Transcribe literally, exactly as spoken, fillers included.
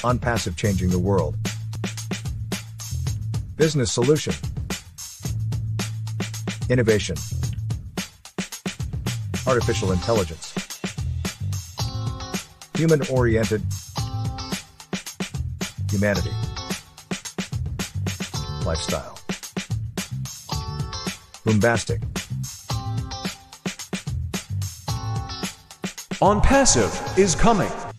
ONPASSIVE, changing the world. Business solution. Innovation. Artificial intelligence. Human-oriented. Humanity. Lifestyle. Bombastic. ONPASSIVE is coming.